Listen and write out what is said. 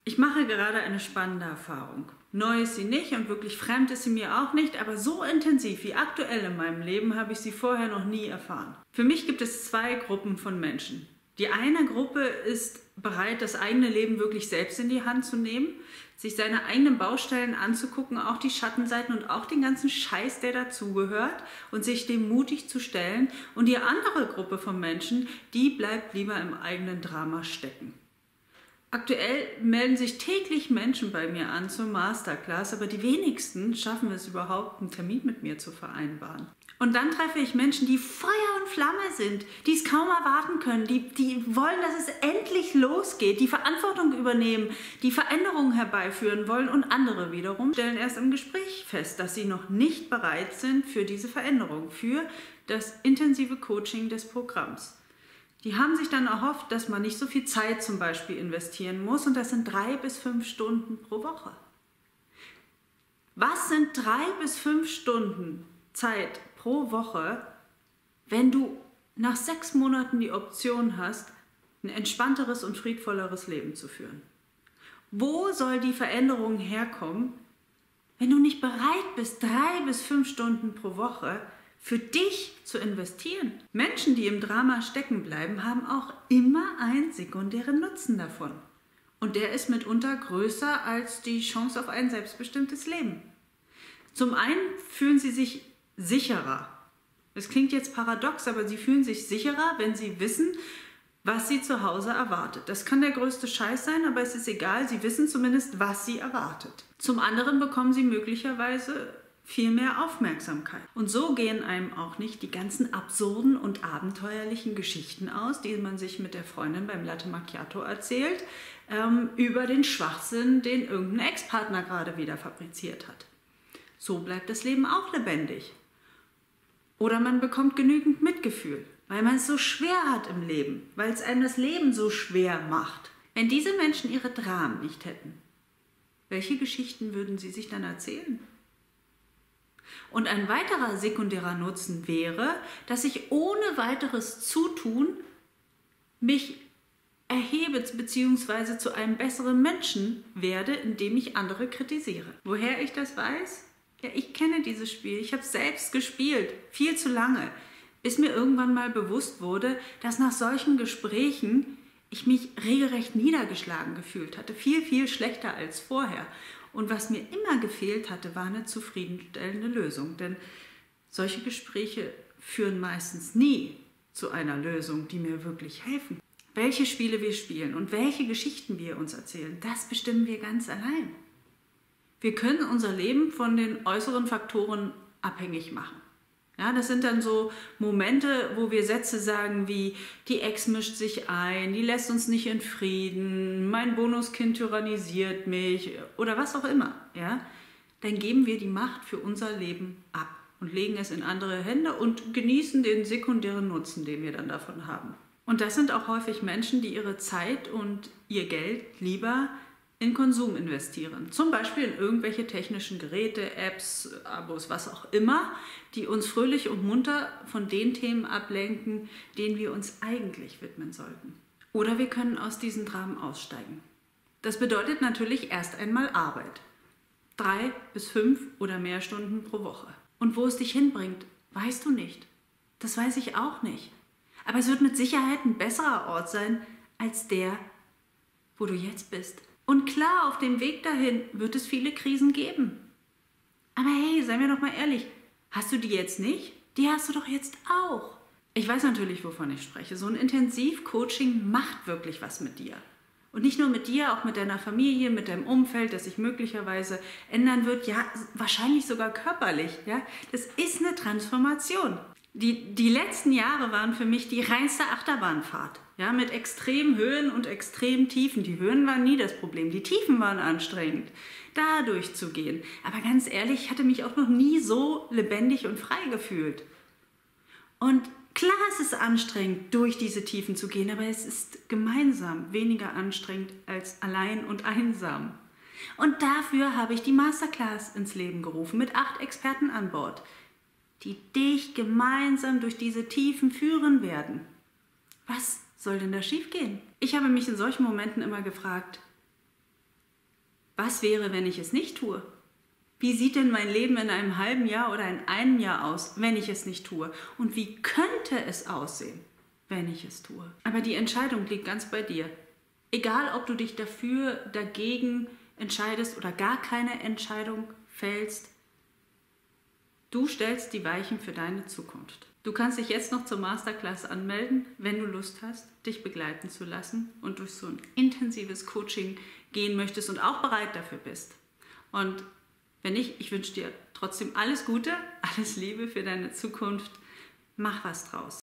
Ich mache gerade eine spannende Erfahrung. Neu ist sie nicht und wirklich fremd ist sie mir auch nicht, aber so intensiv wie aktuell in meinem Leben habe ich sie vorher noch nie erfahren. Für mich gibt es zwei Gruppen von Menschen. Die eine Gruppe ist bereit, das eigene Leben wirklich selbst in die Hand zu nehmen, sich seine eigenen Baustellen anzugucken, auch die Schattenseiten und auch den ganzen Scheiß, der dazugehört, und sich dem mutig zu stellen. Und die andere Gruppe von Menschen, die bleibt lieber im eigenen Drama stecken. Aktuell melden sich täglich Menschen bei mir an zur Masterclass, aber die wenigsten schaffen es überhaupt, einen Termin mit mir zu vereinbaren. Und dann treffe ich Menschen, die Feuer und Flamme sind, die es kaum erwarten können, die wollen, dass es endlich losgeht, die Verantwortung übernehmen, die Veränderungen herbeiführen wollen, und andere wiederum stellen erst im Gespräch fest, dass sie noch nicht bereit sind für diese Veränderung, für das intensive Coaching des Programms. Die haben sich dann erhofft, dass man nicht so viel Zeit zum Beispiel investieren muss, und das sind 3 bis 5 Stunden pro Woche. Was sind 3 bis 5 Stunden Zeit pro Woche, wenn du nach 6 Monaten die Option hast, ein entspannteres und friedvolleres Leben zu führen? Wo soll die Veränderung herkommen, wenn du nicht bereit bist, 3 bis 5 Stunden pro Woche für dich zu investieren? Menschen, die im Drama stecken bleiben, haben auch immer einen sekundären Nutzen davon. Und der ist mitunter größer als die Chance auf ein selbstbestimmtes Leben. Zum einen fühlen sie sich sicherer. Das klingt jetzt paradox, aber sie fühlen sich sicherer, wenn sie wissen, was sie zu Hause erwartet. Das kann der größte Scheiß sein, aber es ist egal, sie wissen zumindest, was sie erwartet. Zum anderen bekommen sie möglicherweise viel mehr Aufmerksamkeit. Und so gehen einem auch nicht die ganzen absurden und abenteuerlichen Geschichten aus, die man sich mit der Freundin beim Latte Macchiato erzählt, über den Schwachsinn, den irgendein Ex-Partner gerade wieder fabriziert hat. So bleibt das Leben auch lebendig. Oder man bekommt genügend Mitgefühl, weil man es so schwer hat im Leben, weil es einem das Leben so schwer macht. Wenn diese Menschen ihre Dramen nicht hätten, welche Geschichten würden sie sich dann erzählen? Und ein weiterer sekundärer Nutzen wäre, dass ich ohne weiteres Zutun mich erhebe bzw. zu einem besseren Menschen werde, indem ich andere kritisiere. Woher ich das weiß? Ja, ich kenne dieses Spiel. Ich habe es selbst gespielt, viel zu lange, bis mir irgendwann mal bewusst wurde, dass nach solchen Gesprächen ich mich regelrecht niedergeschlagen gefühlt hatte, viel, viel schlechter als vorher. Und was mir immer gefehlt hatte, war eine zufriedenstellende Lösung. Denn solche Gespräche führen meistens nie zu einer Lösung, die mir wirklich helfen. Welche Spiele wir spielen und welche Geschichten wir uns erzählen, das bestimmen wir ganz allein. Wir können unser Leben von den äußeren Faktoren abhängig machen. Ja, das sind dann so Momente, wo wir Sätze sagen wie: die Ex mischt sich ein, die lässt uns nicht in Frieden, mein Bonuskind tyrannisiert mich oder was auch immer. Ja? Dann geben wir die Macht für unser Leben ab und legen es in andere Hände und genießen den sekundären Nutzen, den wir dann davon haben. Und das sind auch häufig Menschen, die ihre Zeit und ihr Geld lieber in Konsum investieren. Zum Beispiel in irgendwelche technischen Geräte, Apps, Abos, was auch immer, die uns fröhlich und munter von den Themen ablenken, denen wir uns eigentlich widmen sollten. Oder wir können aus diesen Dramen aussteigen. Das bedeutet natürlich erst einmal Arbeit. 3 bis 5 oder mehr Stunden pro Woche. Und wo es dich hinbringt, weißt du nicht. Das weiß ich auch nicht. Aber es wird mit Sicherheit ein besserer Ort sein als der, wo du jetzt bist. Und klar, auf dem Weg dahin wird es viele Krisen geben. Aber hey, seien wir doch mal ehrlich, hast du die jetzt nicht? Die hast du doch jetzt auch. Ich weiß natürlich, wovon ich spreche. So ein Intensivcoaching macht wirklich was mit dir. Und nicht nur mit dir, auch mit deiner Familie, mit deinem Umfeld, das sich möglicherweise ändern wird. Ja, wahrscheinlich sogar körperlich. Ja? Das ist eine Transformation. Die letzten Jahre waren für mich die reinste Achterbahnfahrt. Ja, mit extremen Höhen und extremen Tiefen. Die Höhen waren nie das Problem, die Tiefen waren anstrengend, da durchzugehen. Aber ganz ehrlich, ich hatte mich auch noch nie so lebendig und frei gefühlt. Und klar, es ist anstrengend, durch diese Tiefen zu gehen, aber es ist gemeinsam weniger anstrengend als allein und einsam. Und dafür habe ich die Masterclass ins Leben gerufen, mit 8 Experten an Bord, die dich gemeinsam durch diese Tiefen führen werden. Was soll denn da schiefgehen? Ich habe mich in solchen Momenten immer gefragt, Was wäre, wenn ich es nicht tue? Wie sieht denn mein Leben in einem halben Jahr oder in einem Jahr aus, wenn ich es nicht tue? Und wie könnte es aussehen, wenn ich es tue? Aber die Entscheidung liegt ganz bei dir. Egal, ob du dich dafür, dagegen entscheidest oder gar keine Entscheidung fällst, du stellst die Weichen für deine Zukunft. Du kannst dich jetzt noch zur Masterclass anmelden, wenn du Lust hast, dich begleiten zu lassen und durch so ein intensives Coaching gehen möchtest und auch bereit dafür bist. Und wenn nicht, ich wünsche dir trotzdem alles Gute, alles Liebe für deine Zukunft. Mach was draus.